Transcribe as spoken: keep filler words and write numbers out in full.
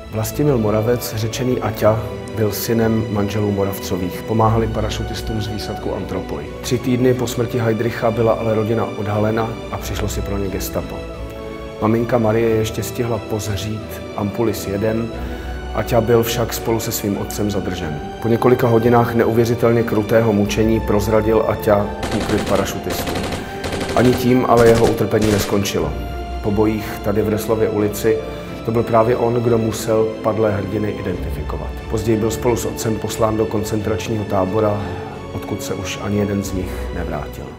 Vlastimil Moravec, řečený Aťa, byl synem manželů Moravcových. Pomáhali parašutistům z výsadku Antropoj. Tři týdny po smrti Heydricha byla ale rodina odhalena a přišlo si pro ně gestapo. Maminka Marie ještě stihla pozřít ampuli s jedem, Aťa byl však spolu se svým otcem zadržen. Po několika hodinách neuvěřitelně krutého mučení prozradil Aťa úkryt parašutistů. Ani tím ale jeho utrpení neskončilo. Po bojích tady v Resslově ulici to byl právě on, kdo musel padlé hrdiny identifikovat. Později byl spolu s otcem poslán do koncentračního tábora, odkud se už ani jeden z nich nevrátil.